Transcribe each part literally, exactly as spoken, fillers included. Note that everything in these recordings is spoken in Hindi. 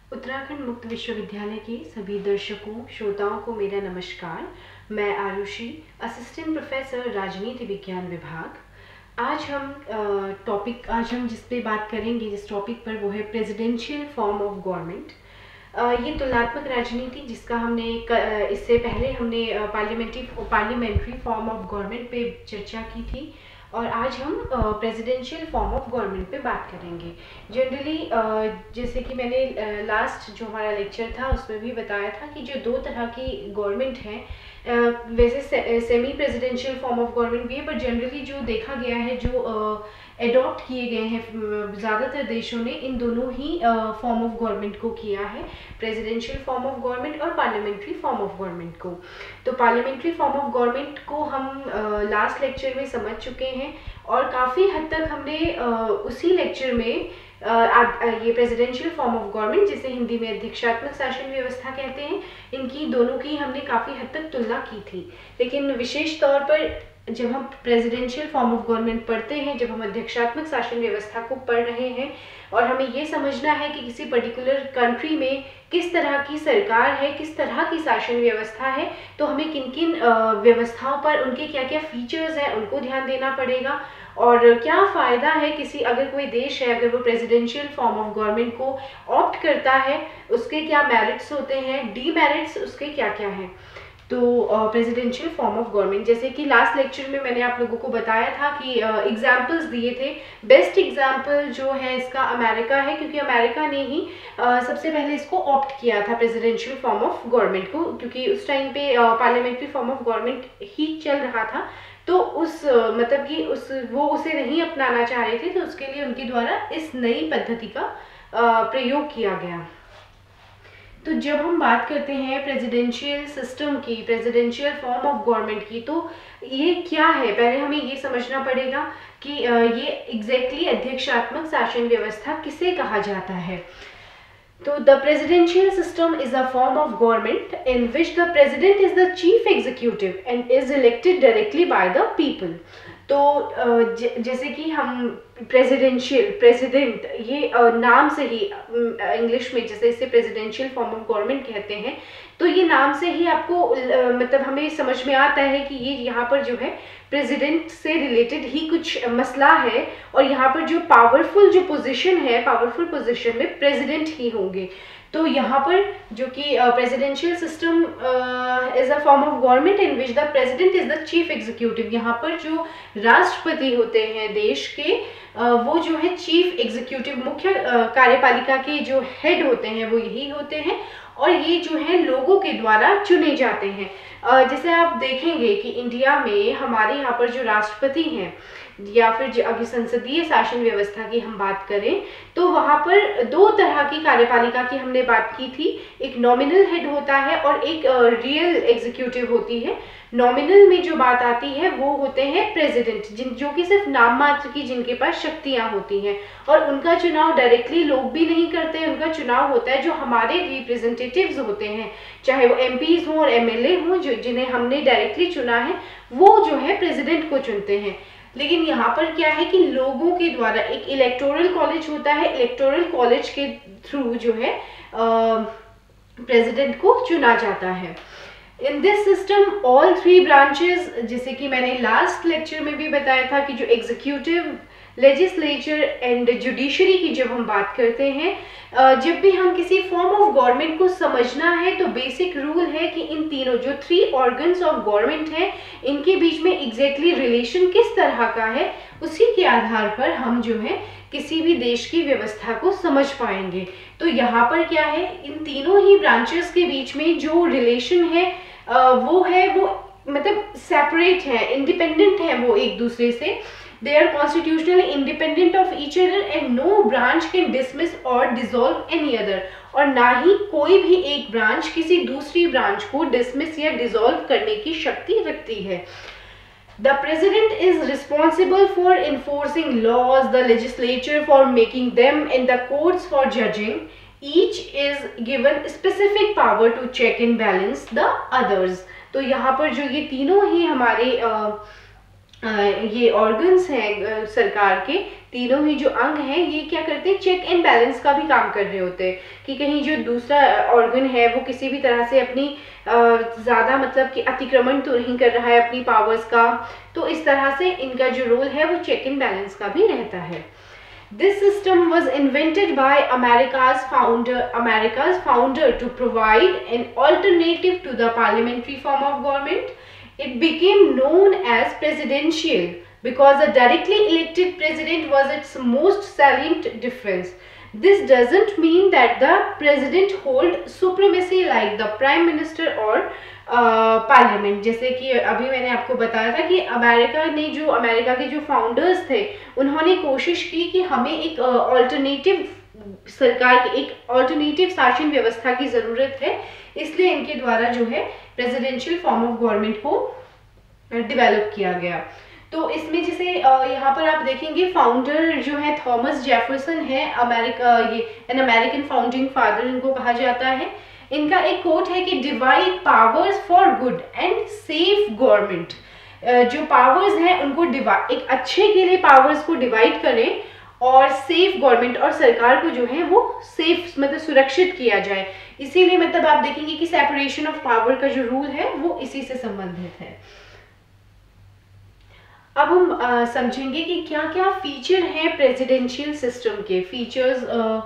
उत्तराखंड मुक्त विश्वविद्यालय के सभी दर्शकों श्रोताओं को मेरा नमस्कार। मैं आरुषि, असिस्टेंट प्रोफेसर राजनीति विज्ञान विभाग। आज हम टॉपिक आज हम जिस पे बात करेंगे जिस टॉपिक पर वो है प्रेसिडेंशियल फॉर्म ऑफ गवर्नमेंट। ये तुलनात्मक राजनीति जिसका हमने इससे पहले हमने parliamentary parliamentary form of government पे चर्चा की थी और आज हम प्रेसिडेंशियल फॉर्म ऑफ गवर्नमेंट पे बात करेंगे। जनरली जैसे कि मैंने लास्ट जो हमारा लेक्चर था उसमें भी बताया था कि जो दो तरह की गवर्नमेंट है, वैसे से, semi presidential form of government भी है, पर जनरली जो देखा गया है, जो एडॉप्ट किए गए हैं ज़्यादातर देशों ने, इन दोनों ही फॉर्म ऑफ गवर्नमेंट को किया है, प्रेसिडेंशियल फॉर्म ऑफ गवर्नमेंट और पार्लियामेंट्री फॉर्म ऑफ गवर्नमेंट को। तो पार्लियामेंट्री फॉर्म ऑफ गवर्नमेंट को हम लास्ट लेक्चर में समझ चुके हैं और काफ़ी हद तक हमने uh, उसी लेक्चर में uh, ये प्रेसिडेंशियल फॉर्म ऑफ गवर्नमेंट, जिसे हिंदी में अध्यक्षात्मक शासन व्यवस्था कहते हैं, इनकी दोनों की हमने काफ़ी हद तक तुलना की थी। लेकिन विशेष तौर पर जब हम प्रेसिडेंशियल फॉर्म ऑफ गवर्नमेंट पढ़ते हैं, जब हम अध्यक्षात्मक शासन व्यवस्था को पढ़ रहे हैं और हमें ये समझना है कि किसी पर्टिकुलर कंट्री में किस तरह की सरकार है, किस तरह की शासन व्यवस्था है, तो हमें किन किन व्यवस्थाओं पर, उनके क्या क्या फीचर्स हैं, उनको ध्यान देना पड़ेगा और क्या फ़ायदा है किसी, अगर कोई देश है, अगर वो प्रेसिडेंशियल फॉर्म ऑफ गवर्नमेंट को ऑप्ट करता है, उसके क्या मेरिट्स होते हैं, डीमेरिट्स उसके क्या क्या हैं। तो प्रेसिडेंशियल फॉर्म ऑफ गवर्नमेंट, जैसे कि लास्ट लेक्चर में मैंने आप लोगों को बताया था कि एग्जाम्पल्स uh, दिए थे। बेस्ट एग्जाम्पल जो है इसका अमेरिका है, क्योंकि अमेरिका ने ही uh, सबसे पहले इसको ऑप्ट किया था प्रेसिडेंशियल फॉर्म ऑफ गवर्नमेंट को, क्योंकि उस टाइम पे पार्लियामेंट्री फॉर्म ऑफ गवर्नमेंट ही चल रहा था। तो उस uh, मतलब कि उस वो उसे नहीं अपनाना चाह रहे थे, तो उसके लिए उनके द्वारा इस नई पद्धति का uh, प्रयोग किया गया। तो जब हम बात करते हैं प्रेसिडेंशियल सिस्टम की, प्रेसिडेंशियल फॉर्म ऑफ गवर्नमेंट की, तो ये क्या है, पहले हमें ये समझना पड़ेगा कि ये एग्जैक्टली अध्यक्षात्मक शासन व्यवस्था किसे कहा जाता है। तो the presidential system is a form of government in which the president is the chief executive and is elected directly by the people. तो जैसे कि हम प्रेसिडेंशियल, प्रेसिडेंट, ये नाम से ही इंग्लिश में जैसे इसे प्रेसिडेंशियल फॉर्म ऑफ गवर्नमेंट कहते हैं, तो ये नाम से ही आपको मतलब हमें समझ में आता है कि ये यहाँ पर जो है प्रेसिडेंट से रिलेटेड ही कुछ मसला है और यहाँ पर जो पावरफुल जो पोजीशन है, पावरफुल पोजीशन में प्रेसिडेंट ही होंगे। तो यहाँ पर जो कि presidential system is a form of government in which the president is the chief executive. यहाँ पर जो राष्ट्रपति होते हैं देश के, uh, वो जो है चीफ एग्जीक्यूटिव, मुख्य uh, कार्यपालिका के जो हेड होते हैं वो यही होते हैं और ये जो है लोगों के द्वारा चुने जाते हैं। uh, जैसे आप देखेंगे कि इंडिया में हमारे यहाँ पर जो राष्ट्रपति हैं, या फिर अगर संसदीय शासन व्यवस्था की हम बात करें, तो वहाँ पर दो तरह की कार्यपालिका की हमने बात की थी। एक नॉमिनल हेड होता है और एक रियल uh, एग्जीक्यूटिव होती है। नॉमिनल में जो बात आती है वो होते हैं प्रेसिडेंट, जिन जो कि सिर्फ नाम मात्र की जिनके पास शक्तियां होती हैं और उनका चुनाव डायरेक्टली लोग भी नहीं करते। उनका चुनाव होता है जो हमारे रिप्रेजेंटेटिव्स होते हैं, चाहे वो एमपीज हों और एमएलए हों, जो जिन्हें हमने डायरेक्टली चुना है, वो जो है प्रेसिडेंट को चुनते हैं। लेकिन यहाँ पर क्या है कि लोगों के द्वारा एक इलेक्टोरल कॉलेज होता है, इलेक्टोरल कॉलेज के थ्रू जो है प्रेसिडेंट को चुना जाता है। In this system all three branches, जैसे कि मैंने लास्ट लेक्चर में भी बताया था कि जो एग्जीक्यूटिव, लेजिस्लेचर एंड जुडिशरी की जब हम बात करते हैं, जब भी हम किसी फॉर्म ऑफ गवर्नमेंट को समझना है तो बेसिक रूल है कि इन तीनों जो थ्री ऑर्गन्स ऑफ गवर्नमेंट हैं, इनके बीच में एग्जैक्टली रिलेशन किस तरह का है, उसी के आधार पर हम जो है किसी भी देश की व्यवस्था को समझ पाएंगे। तो यहाँ पर क्या है, इन तीनों ही ब्रांचेस के बीच में जो रिलेशन है वो है वो मतलब सेपरेट है, इंडिपेंडेंट है वो एक दूसरे से। They are constitutionally independent of each other and no branch can dismiss or dissolve any other। और ना ही कोई भी एक ब्रांच किसी दूसरी ब्रांच को डिसमिस या डिसॉल्व करने की शक्ति रखती है। The president is responsible for enforcing laws, the legislature for making them, and the courts for judging. Each is given specific power to check and balance the others। तो यहाँ पर जो ये तीनों ही हमारे uh, ये ऑर्गन्स हैं सरकार के, तीनों ही जो अंग हैं ये क्या करते हैं, चेक एंड बैलेंस का भी काम कर रहे होते हैं कि कहीं जो दूसरा ऑर्गन है वो किसी भी तरह से अपनी ज़्यादा मतलब कि अतिक्रमण तो नहीं कर रहा है अपनी पावर्स का। तो इस तरह से इनका जो रोल है वो चेक एंड बैलेंस का भी रहता है। This system was invented by America's founder, America's founder to provide an alternative to the parliamentary form of government. It became known as presidential because a directly elected president was its most salient difference. This doesn't mean that the president hold supremacy like the prime minister or parliament uh, जैसे कि अभी मैंने आपको बताया था कि अमेरिका ने जो अमेरिका के जो फाउंडर्स थे उन्होंने कोशिश की कि हमें एक ऑल्टरनेटिव uh, सरकार की एक ऑल्टरनेटिव शासन व्यवस्था की ज़रूरत है, इसलिए इनके द्वारा जो है प्रेसिडेंशियल फॉर्म ऑफ गवर्नमेंट को डेवलप किया गया। तो इसमें जैसे यहाँ पर आप देखेंगे फाउंडर जो है थॉमस जेफरसन है, अमेरिका ये एन अमेरिकन फाउंडिंग फादर इनको कहा जाता है। इनका एक कोट है कि divide powers for good and safe government. जो पावर्स हैं उनको डिवाइड, एक अच्छे के लिए पावर्स को डिवाइड करें और सेफ गवर्नमेंट और सरकार को जो है वो सेफ मतलब सुरक्षित किया जाए। इसीलिए मतलब आप देखेंगे कि सेपरेशन ऑफ पावर का जो रूल है वो इसी से संबंधित है। अब हम आ, समझेंगे कि क्या क्या फीचर हैं प्रेसिडेंशियल सिस्टम के। फीचर्स,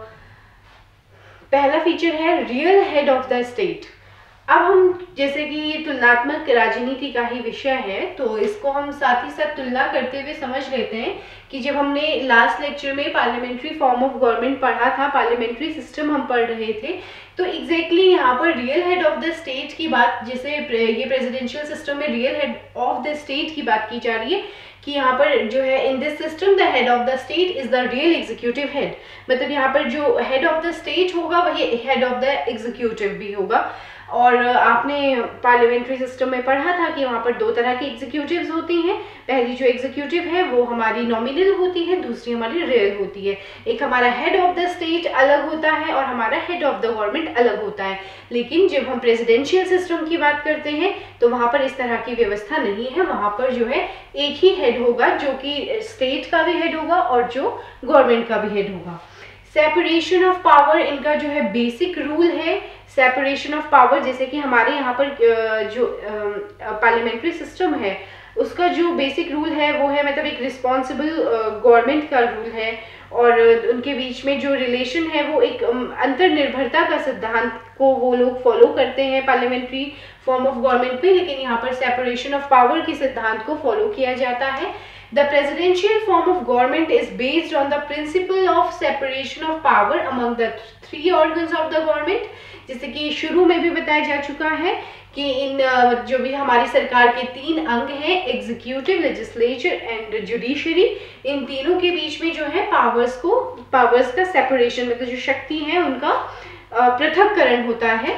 पहला फीचर है real head of the state. अब हम जैसे कि ये तुलनात्मक राजनीति का ही विषय है तो इसको हम साथ ही साथ तुलना करते हुए समझ लेते हैं कि जब हमने लास्ट लेक्चर में पार्लियामेंट्री फॉर्म ऑफ गवर्नमेंट पढ़ा था, पार्लियामेंट्री सिस्टम हम पढ़ रहे थे, तो एग्जैक्टली exactly यहाँ पर real head of the state की बात, जैसे ये प्रेसिडेंशियल सिस्टम में real head of the state की बात की जा रही है कि यहाँ पर जो है in this system the head of the state is the real executive head. मतलब यहाँ पर जो हेड ऑफ द स्टेट होगा वही हेड ऑफ द एग्जीक्यूटिव भी होगा। और आपने पार्लियामेंट्री सिस्टम में पढ़ा था कि वहाँ पर दो तरह की एग्जीक्यूटिव्स होती हैं। पहली जो एग्जीक्यूटिव है वो हमारी नॉमिनल होती है, दूसरी हमारी रियल होती है। एक हमारा हेड ऑफ द स्टेट अलग होता है और हमारा हेड ऑफ द गवर्नमेंट अलग होता है। लेकिन जब हम प्रेसिडेंशियल सिस्टम की बात करते हैं तो वहाँ पर इस तरह की व्यवस्था नहीं है। वहाँ पर जो है एक ही हेड होगा जो कि स्टेट का भी हेड होगा और जो गवर्नमेंट का भी हेड होगा। सेपरेशन ऑफ पावर इनका जो है बेसिक रूल है। सेपरेशन ऑफ पावर जैसे कि हमारे यहाँ पर जो पार्लियामेंट्री सिस्टम है उसका जो बेसिक रूल है वो है मतलब एक रिस्पॉन्सिबल गवर्नमेंट का रूल है और उनके बीच में जो रिलेशन है वो एक अंतर्निर्भरता का सिद्धांत को वो लोग फॉलो करते हैं पार्लियामेंट्री फॉर्म ऑफ गवर्नमेंट में। लेकिन यहाँ पर सेपरेशन ऑफ पावर के सिद्धांत को फॉलो किया जाता है। The presidential form of government is based on the principle of separation of power among the three organs of the government। जैसे कि शुरू में भी बताया जा चुका है कि इन जो भी हमारी सरकार के तीन अंग हैं, एग्जीक्यूटिव, लेजिस्लेचर एंड जुडिशरी, इन तीनों के बीच में जो है पावर्स को पावर्स का सेपरेशन मतलब जो शक्ति है उनका पृथक्करण होता है।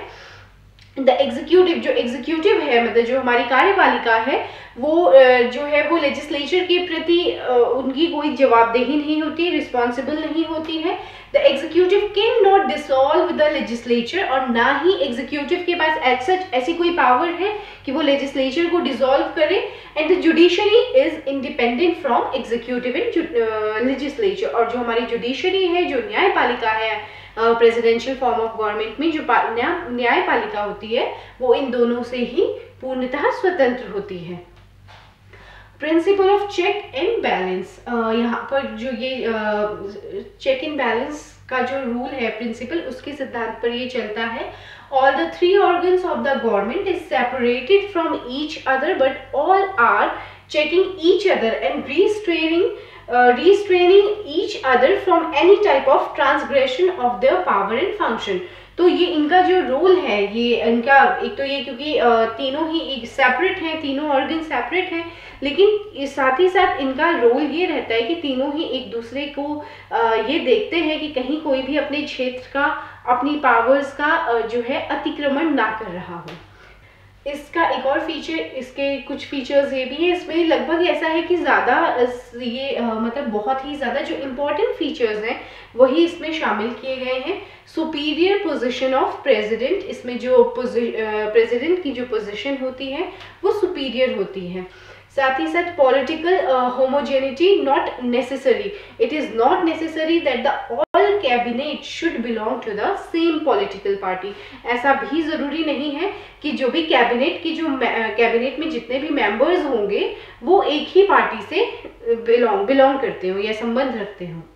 द एग्जीक्यूटिव जो एग्जीक्यूटिव है मतलब जो हमारी कार्यपालिका है वो जो है वो लेजिस्लेचर के प्रति उनकी कोई जवाबदेही नहीं होती, रिस्पॉन्सिबल नहीं होती है। The executive can not dissolve the legislature और ना ही एग्जीक्यूटिव के पास एज सच ऐसी कोई पावर है कि वो लेजिस्लेचर को डिसॉल्व करे। And the judiciary is independent from executive and legislature. और जो हमारी जुडिशरी है, जो न्यायपालिका है प्रेसिडेंशियल फॉर्म ऑफ गवर्नमेंट में जो न्यायपालिका होती है वो इन दोनों से ही पूर्णतः स्वतंत्र होती है। Principle of check and balance, यहाँ पर जो ये चेक एंड बैलेंस का जो रूल है प्रिंसिपल उसके सिद्धांत पर ये चलता है। All the three organs of the government is separated from each other but all are checking each other and restraining Uh, restraining each other from any type of transgression of their power and function। तो ये इनका जो रोल है ये इनका एक तो ये क्योंकि तीनों ही सेपरेट हैं, तीनों ऑर्गन सेपरेट हैं, लेकिन साथ ही साथ इनका रोल ये रहता है कि तीनों ही एक दूसरे को ये देखते हैं कि कहीं कोई भी अपने क्षेत्र का, अपनी पावर्स का जो है अतिक्रमण ना कर रहा हो। इसका एक और फीचर, इसके कुछ फीचर्स ये भी है, इसमें लगभग ऐसा है कि ज़्यादा ये आ, मतलब बहुत ही ज़्यादा जो इम्पोर्टेंट फीचर्स हैं वही इसमें शामिल किए गए हैं। सुपीरियर पोजीशन ऑफ प्रेसिडेंट, इसमें जो प्रेसिडेंट की जो पोजीशन होती है वो सुपीरियर होती है। साथ ही साथ political homogeneity not necessary, it is not necessary that the all cabinet should belong to the same political party. ऐसा भी जरूरी नहीं है कि जो भी कैबिनेट की जो कैबिनेट में जितने भी मेंबर्स होंगे वो एक ही पार्टी से बिलोंग बिलोंग करते हो या संबंध रखते हो।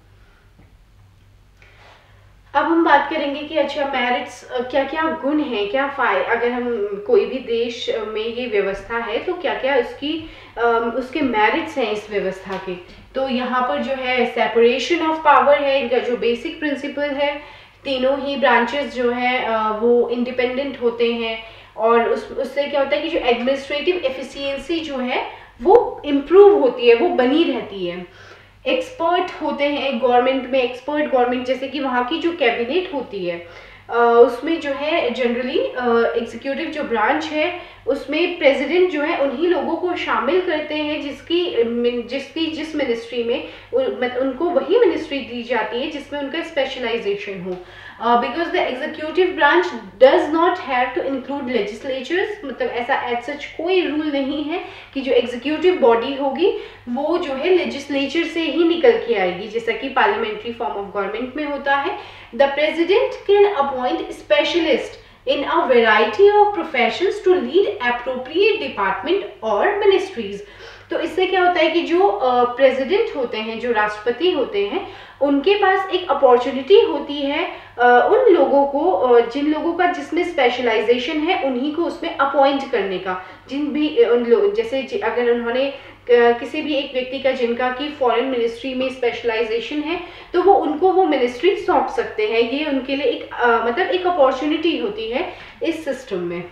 अब हम बात करेंगे कि अच्छा मेरिट्स क्या क्या गुण हैं, क्या फाय अगर हम कोई भी देश में ये व्यवस्था है तो क्या क्या उसकी उसके मेरिट्स हैं इस व्यवस्था के। तो यहाँ पर जो है सेपरेशन ऑफ पावर है, इनका जो बेसिक प्रिंसिपल है, तीनों ही ब्रांचेस जो है वो इंडिपेंडेंट होते हैं और उस उससे क्या होता है कि जो एडमिनिस्ट्रेटिव एफिशिएंसी जो है वो इम्प्रूव होती है, वो बनी रहती है। एक्सपर्ट होते हैं गवर्नमेंट में, एक्सपर्ट गवर्नमेंट जैसे कि वहाँ की जो कैबिनेट होती है उसमें जो है जनरली एग्जीक्यूटिव जो ब्रांच है उसमें प्रेसिडेंट जो है उन्हीं लोगों को शामिल करते हैं जिसकी जिसकी जिस मिनिस्ट्री में उन, उनको वही मिनिस्ट्री दी जाती है जिसमें उनका स्पेशलाइजेशन हो। Because the executive branch does not have to include legislatures, मतलब ऐसा एज सच कोई रूल नहीं है कि जो एग्जीक्यूटिव बॉडी होगी वो जो है लेजिस्लेचर से ही निकल के आएगी, जैसा कि पार्लियामेंट्री फॉर्म ऑफ गवर्नमेंट में होता है। The president can appoint specialist in a variety of professions to lead appropriate department or ministries। तो इससे क्या होता है कि जो प्रेसिडेंट uh, होते हैं, जो राष्ट्रपति होते हैं, उनके पास एक अपॉर्चुनिटी होती है uh, उन लोगों को uh, जिन लोगों का जिसमें स्पेशलाइजेशन है उन्हीं को उसमें अपॉइंट करने का। जिन भी उन लोग जैसे अगर उन्होंने किसी भी एक व्यक्ति का जिनका कि फॉरेन मिनिस्ट्री में स्पेशलाइजेशन है तो वो उनको वो मिनिस्ट्री सौंप सकते हैं। ये उनके लिए एक आ, मतलब एक अपॉर्चुनिटी होती है इस सिस्टम में।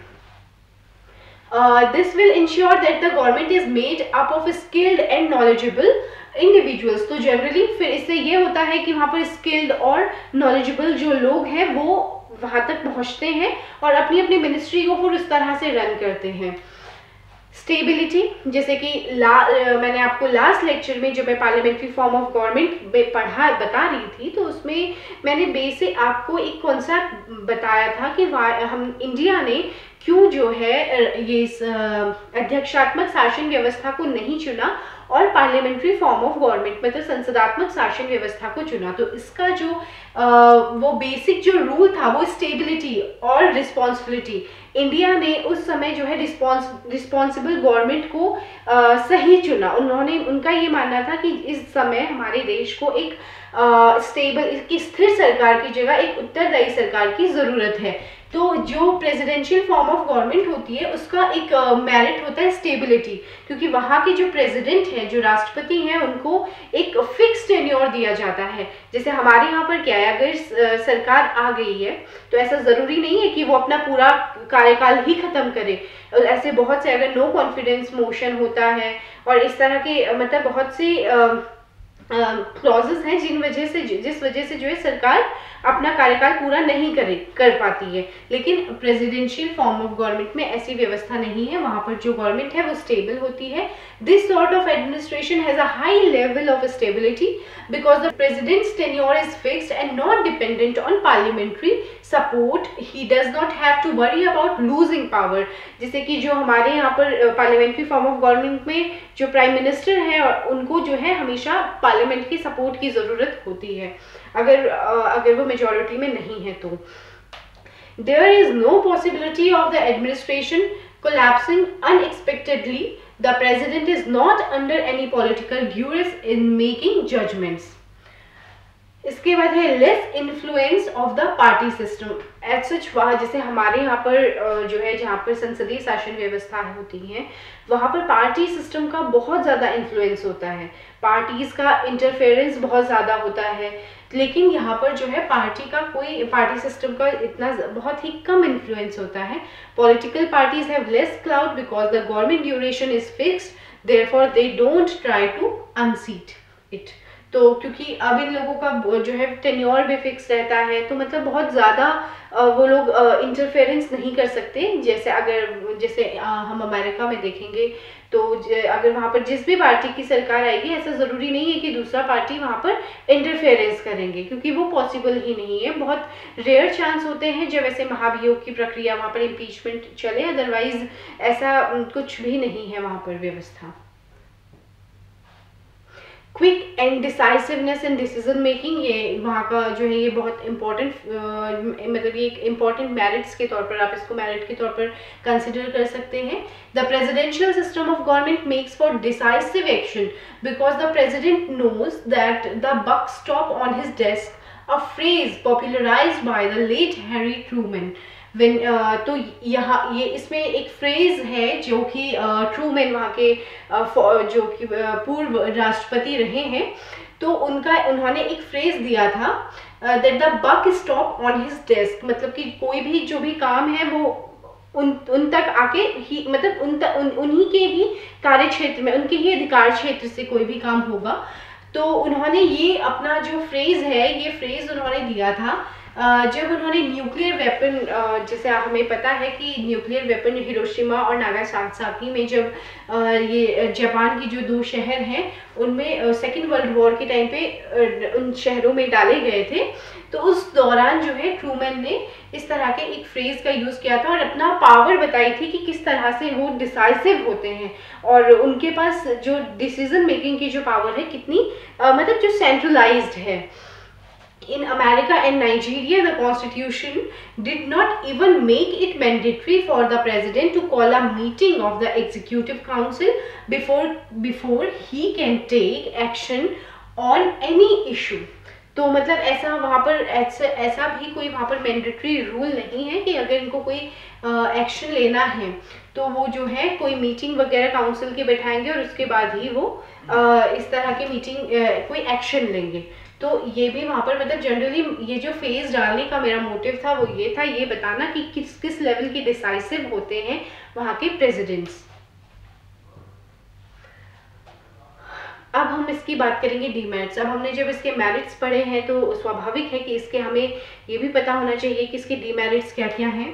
This will ensure that the government is made up of skilled and knowledgeable individuals. तो जनरली फिर इससे ये होता है कि वहाँ पर स्किल्ड और नॉलेजेबल जो लोग हैं वो वहाँ तक पहुँचते हैं और अपनी अपनी मिनिस्ट्री को फिर उस तरह से रन करते हैं। स्टेबिलिटी, जैसे कि ला मैंने आपको लास्ट लेक्चर में जब मैं पार्लियामेंट्री फॉर्म ऑफ गवर्नमेंट में पढ़ा बता रही थी तो उसमें मैंने बेसिक आपको एक कॉन्सेप्ट बताया था कि हम इंडिया ने क्यों जो है ये अध्यक्षात्मक शासन व्यवस्था को नहीं चुना और पार्लियामेंट्री फॉर्म ऑफ गवर्नमेंट मतलब संसदात्मक शासन व्यवस्था को चुना। तो इसका जो आ, वो बेसिक जो रूल था वो स्टेबिलिटी और रिस्पॉन्सिबिलिटी। इंडिया ने उस समय जो है रिस्पॉन्स रिस्पॉन्सिबल गवर्नमेंट को आ, सही चुना। उन्होंने उनका ये मानना था कि इस समय हमारे देश को एक स्टेबल की स्थिर सरकार की जगह एक उत्तरदायी सरकार की ज़रूरत है। तो जो प्रेसिडेंशियल फॉर्म ऑफ गवर्नमेंट होती है उसका एक मेरिट uh, होता है स्टेबिलिटी, क्योंकि वहाँ के जो प्रेसिडेंट हैं, जो राष्ट्रपति हैं, उनको एक फिक्स टेन्योर दिया जाता है। जैसे हमारे यहाँ पर क्या है, अगर uh, सरकार आ गई है तो ऐसा ज़रूरी नहीं है कि वो अपना पूरा कार्यकाल ही ख़त्म करे। ऐसे बहुत से अगर नो कॉन्फिडेंस मोशन होता है और इस तरह के मतलब बहुत से uh, क्लॉजेस हैं जिन वजह से जिस वजह से जो है सरकार अपना कार्यकाल पूरा नहीं करे कर पाती है। लेकिन प्रेसिडेंशियल फॉर्म ऑफ गवर्नमेंट में ऐसी व्यवस्था नहीं है, वहाँ पर जो गवर्नमेंट है वो स्टेबल होती है। This sort of administration has a high level of stability because the president's tenure is fixed and not dependent on parliamentary support. He does not have to worry about losing power. जैसे कि जो हमारे यहाँ पर पार्लियामेंट्री फॉर्म ऑफ गवर्नमेंट में जो प्राइम मिनिस्टर है उनको जो है हमेशा पार्लियामेंट की सपोर्ट की ज़रूरत होती है, अगर अगर वो मेजॉरिटी में नहीं है तो। There is no possibility of the administration collapsing unexpectedly. The president is not under any political duress in making judgments. इसके बाद है less influence of the party system. As such वहाँ जैसे हमारे यहाँ पर जो है जहाँ पर संसदीय शासन व्यवस्था होती है वहाँ पर पार्टी सिस्टम का बहुत ज़्यादा इन्फ्लुएंस होता है, पार्टीज का इंटरफेरेंस बहुत ज़्यादा होता है। लेकिन यहाँ पर जो है पार्टी का कोई पार्टी सिस्टम का इतना बहुत ही कम इन्फ्लुएंस होता है। Political parties have less clout because the government duration is fixed, therefore they don't try to unseat it. तो क्योंकि अब इन लोगों का जो है टेन्योर भी फिक्स रहता है तो मतलब बहुत ज़्यादा वो लोग इंटरफेरेंस नहीं कर सकते। जैसे अगर जैसे हम अमेरिका में देखेंगे तो अगर वहाँ पर जिस भी पार्टी की सरकार आएगी ऐसा ज़रूरी नहीं है कि दूसरा पार्टी वहाँ पर इंटरफेरेंस करेंगे, क्योंकि वो पॉसिबल ही नहीं है। बहुत रेयर चांस होते हैं जब ऐसे महाभियोग की प्रक्रिया वहाँ पर इम्पीचमेंट चले, अदरवाइज ऐसा कुछ भी नहीं है वहाँ पर व्यवस्था। Quick and decisiveness in decision making, ये वहाँ का जो है ये बहुत इंपॉर्टेंट, मतलब ये एक इम्पॉर्टेंट मेरिट्स के तौर पर आप इसको मेरिट के तौर पर कंसिडर कर सकते हैं। The presidential system of government makes for decisive action because the president knows that the buck stop on his desk, a phrase popularized by the late Harry Truman. When, uh, तो यहाँ ये इसमें एक फ्रेज है जो कि ट्रूमैन वहाँ के uh, जो कि uh, पूर्व राष्ट्रपति रहे हैं, तो उनका उन्होंने एक फ्रेज दिया था that the buck stop on his desk, मतलब कि कोई भी जो भी काम है वो उन उन तक आके ही, मतलब उन तक उन, उन्हीं के ही कार्य क्षेत्र में, उनके ही अधिकार क्षेत्र से कोई भी काम होगा। तो उन्होंने ये अपना जो फ्रेज है, ये फ्रेज उन्होंने दिया था जब उन्होंने न्यूक्लियर वेपन, जैसे हमें पता है कि न्यूक्लियर वेपन हिरोशिमा और नागासाकी में जब ये जापान की जो दो शहर हैं उनमें सेकेंड वर्ल्ड वॉर के टाइम पे उन शहरों में डाले गए थे, तो उस दौरान जो है ट्रूमैन ने इस तरह के एक फ्रेज का यूज़ किया था और अपना पावर बताई थी कि किस तरह से वो डिसाइसिव होते हैं और उनके पास जो डिसीजन मेकिंग की जो पावर है कितनी आ, मतलब जो सेंट्रलाइज्ड है। In America and Nigeria, the Constitution did not even make it mandatory for the President to call a meeting of the Executive Council before before he can take action on any issue. तो मतलब ऐसा वहाँ पर ऐसा ऐसा भी कोई वहाँ पर मैंडेटरी रूल नहीं है कि अगर इनको कोई एक्शन लेना है तो वो जो है कोई मीटिंग वगैरह काउंसिल के बैठाएंगे और उसके बाद ही वो आ, इस तरह की मीटिंग कोई एक्शन लेंगे। तो ये भी वहाँ पर मतलब जनरली ये जो फेज डालने का मेरा मोटिव था वो ये था, ये बताना कि किस किस लेवल के डिसाइसिव होते हैं वहाँ के प्रेसिडेंट्स। अब हम इसकी बात करेंगे डीमेरिट्स। अब हमने जब इसके मेरिट्स पढ़े हैं तो स्वाभाविक है कि इसके हमें ये भी पता होना चाहिए कि इसके डीमेरिट्स क्या क्या हैं।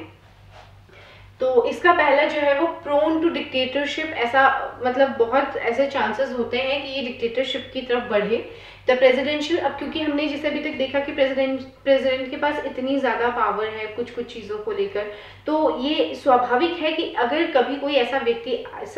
तो इसका पहला जो है वो प्रोन टू डिक्टेटरशिप, ऐसा मतलब बहुत ऐसे चांसेस होते हैं कि ये डिक्टेटरशिप की तरफ बढ़े। द प्रेसिडेंशियल, अब क्योंकि हमने जैसे अभी तक देखा कि प्रेसिडेंट प्रेसिडेंट के पास इतनी ज़्यादा पावर है कुछ कुछ चीज़ों को लेकर, तो ये स्वाभाविक है कि अगर कभी कोई ऐसा व्यक्ति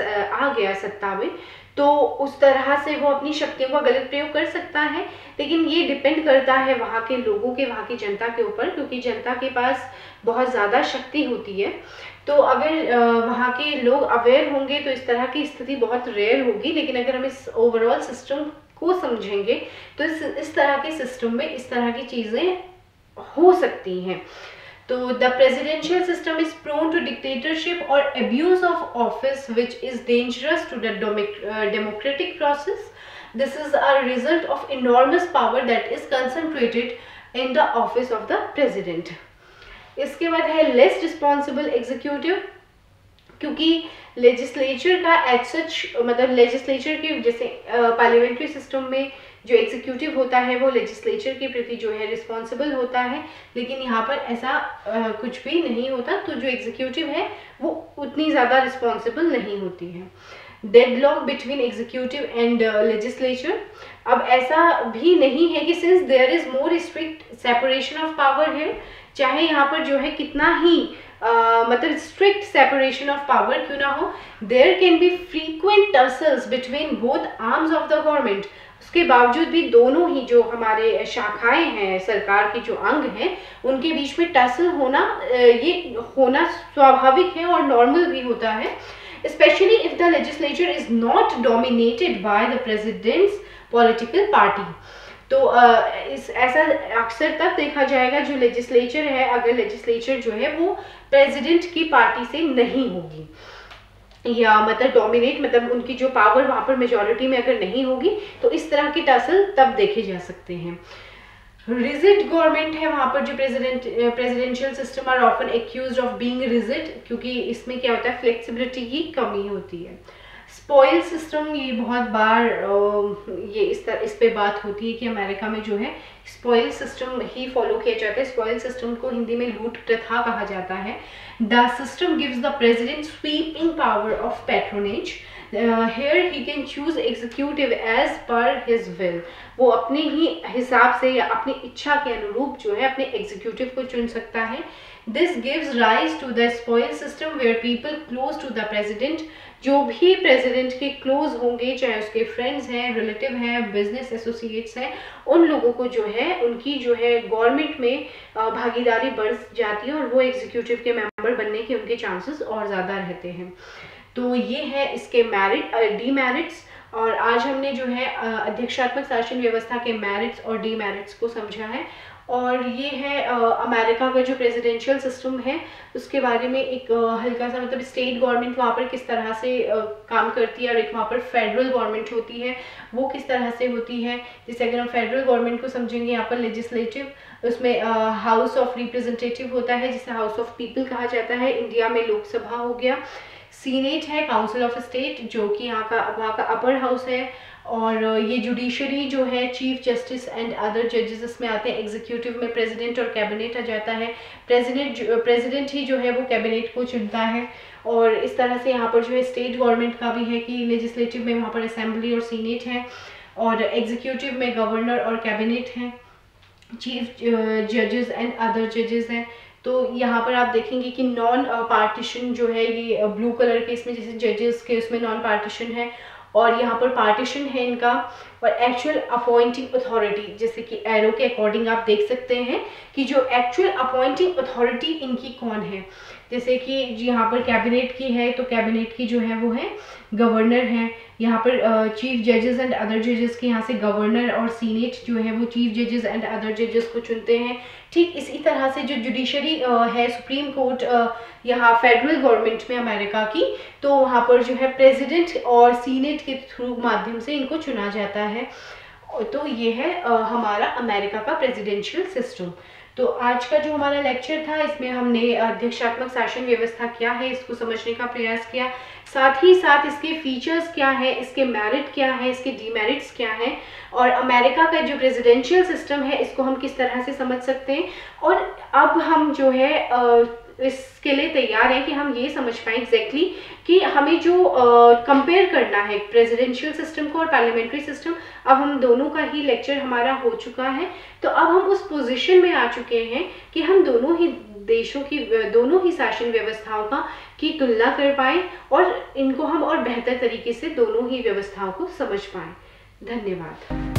आ गया सत्ता में तो उस तरह से वो अपनी शक्तियों का गलत प्रयोग कर सकता है। लेकिन ये डिपेंड करता है वहाँ के लोगों के, वहाँ की जनता के ऊपर, क्योंकि जनता के पास बहुत ज़्यादा शक्ति होती है। तो अगर वहाँ के लोग अवेयर होंगे तो इस तरह की स्थिति बहुत रेयर होगी। लेकिन अगर हम इस ओवरऑल सिस्टम को समझेंगे तो इस इस तरह के सिस्टम में इस तरह की चीज़ें हो सकती हैं। तो the presidential system is prone to dictatorship और abuse of office which is dangerous to the democratic process. This is a result of enormous power that is concentrated in the office of the president. इसके बाद है लेस रिस्पॉन्सिबल एग्जीक्यूटिव, क्योंकि लेजिस्लेचर का एज सच, मतलब लेजिस्लेचर के जैसे पार्लियामेंट्री सिस्टम में जो एग्जीक्यूटिव होता है वो लेजिस्लेचर के प्रति जो है रिस्पॉन्सिबल होता है, लेकिन यहाँ पर ऐसा आ, कुछ भी नहीं होता। तो जो एग्जीक्यूटिव है वो उतनी ज़्यादा रिस्पॉन्सिबल नहीं होती है। Deadlock between executive and legislature, अब ऐसा भी नहीं है कि since there is more strict separation of power है, चाहे यहाँ पर जो है कितना ही Uh, मतलब स्ट्रिक्ट सेपरेशन ऑफ पावर क्यों ना हो, there can be frequent tussles between both arms of the government. उसके बावजूद भी दोनों ही जो हमारे शाखाएं हैं, सरकार के जो अंग हैं, उनके बीच में टसल होना, ये होना स्वाभाविक है और नॉर्मल भी होता है, specially if the legislature is not dominated by the president's political party. तो इस ऐसा अक्सर तब देखा जाएगा जो लेजिस्लेचर है, अगर लेजिस्लेचर जो है वो प्रेसिडेंट की पार्टी से नहीं होगी या मतलब डोमिनेट, मतलब उनकी जो पावर वहाँ पर मेजॉरिटी में अगर नहीं होगी, तो इस तरह के टसल तब देखे जा सकते हैं। रिजिड गवर्नमेंट है वहाँ पर, जो president presidential system are often accused of being rigid, क्योंकि इसमें क्या होता है फ्लेक्सिबिलिटी की कमी होती है। स्पॉइल सिस्टम, ये बहुत बार ये इस तरह इस पे बात होती है कि अमेरिका में जो है स्पॉइल सिस्टम ही फॉलो किया जाता है। स्पॉइल सिस्टम को हिंदी में लूट प्रथा कहा जाता है। The system gives the president sweeping power of patronage, here he can choose executive as per his will, वो अपने ही हिसाब से या अपनी इच्छा के अनुरूप जो है अपने एग्जीक्यूटिव को चुन सकता है। This gives rise to the spoil system where people close to the president जो भी प्रेसिडेंट के क्लोज होंगे, चाहे उसके फ्रेंड्स हैं, रिलेटिव हैं, बिजनेस एसोसिएट्स हैं, उन लोगों को जो है उनकी जो है गवर्नमेंट में भागीदारी बढ़ जाती है और वो एग्जीक्यूटिव के मेंबर बनने के उनके चांसेस और ज़्यादा रहते हैं। तो ये है इसके मेरिट डीमेरिट्स, और आज हमने जो है अध्यक्षात्मक शासन व्यवस्था के मेरिट्स और डीमेरिट्स को समझा है। और ये है अमेरिका का जो प्रेसिडेंशियल सिस्टम है उसके बारे में एक आ, हल्का सा, मतलब स्टेट गवर्नमेंट वहाँ पर किस तरह से आ, काम करती है और एक वहाँ पर फेडरल गवर्नमेंट होती है वो किस तरह से होती है। जैसे अगर हम फेडरल गवर्नमेंट को समझेंगे, यहाँ पर लेजिस्लेटिव, उसमें हाउस ऑफ रिप्रेजेंटेटिव होता है जिसे हाउस ऑफ पीपल कहा जाता है। इंडिया में लोकसभा हो गया, सीनेट है, काउंसिल ऑफ स्टेट जो कि यहाँ का वहाँ का अपर हाउस है, और ये जुडिशरी जो है चीफ जस्टिस एंड अदर जजेस इसमें आते हैं। एग्जीक्यूटिव में प्रेसिडेंट और कैबिनेट आ जाता है। प्रेसिडेंट प्रेसिडेंट ही जो है वो कैबिनेट को चुनता है। और इस तरह से यहाँ पर जो है स्टेट गवर्नमेंट का भी है कि लेजिस्लेटिव में वहाँ पर असेंबली और सीनेट है, और एग्जीक्यूटिव में गवर्नर और कैबिनेट है, चीफ जजेस एंड अदर जजेस हैं। तो यहाँ पर आप देखेंगे कि नॉन पार्टीशन जो है, ये ब्लू कलर के इसमें जैसे जजेस के उसमें नॉन पार्टीशन है, और यहाँ पर पार्टीशन है इनका। और एक्चुअल अपॉइंटिंग अथॉरिटी, जैसे कि एरो के अकॉर्डिंग आप देख सकते हैं कि जो एक्चुअल अपॉइंटिंग अथॉरिटी इनकी कौन है। जैसे कि यहाँ पर कैबिनेट की है तो कैबिनेट की जो है वो है गवर्नर है। यहाँ पर चीफ जजेस एंड अदर जजेस के यहाँ से गवर्नर और सीनेट जो है वो चीफ जजेस एंड अदर जजेस को चुनते हैं। ठीक इसी तरह से जो जुडिशरी है, सुप्रीम कोर्ट यहाँ फेडरल गवर्नमेंट में अमेरिका की, तो वहाँ पर जो है प्रेसिडेंट और सीनेट के थ्रू माध्यम से इनको चुना जाता है। तो ये है हमारा अमेरिका का प्रेसिडेंशियल सिस्टम। तो आज का जो हमारा लेक्चर था इसमें हमने अध्यक्षात्मक शासन व्यवस्था क्या है इसको समझने का प्रयास किया, साथ ही साथ इसके फीचर्स क्या है, इसके मेरिट क्या है, इसके डीमेरिट्स क्या है, और अमेरिका का जो प्रेसिडेंशियल सिस्टम है इसको हम किस तरह से समझ सकते हैं। और अब हम जो है इसके लिए तैयार हैं कि हम ये समझ पाएँ एग्जैक्टली कि हमें जो कंपेयर करना है प्रेसिडेंशियल सिस्टम को और पार्लियामेंट्री सिस्टम। अब हम दोनों का ही लेक्चर हमारा हो चुका है, तो अब हम उस पोजीशन में आ चुके हैं कि हम दोनों ही देशों की, दोनों ही शासन व्यवस्थाओं का की तुलना कर पाएँ और इनको हम और बेहतर तरीके से दोनों ही व्यवस्थाओं को समझ पाएँ। धन्यवाद।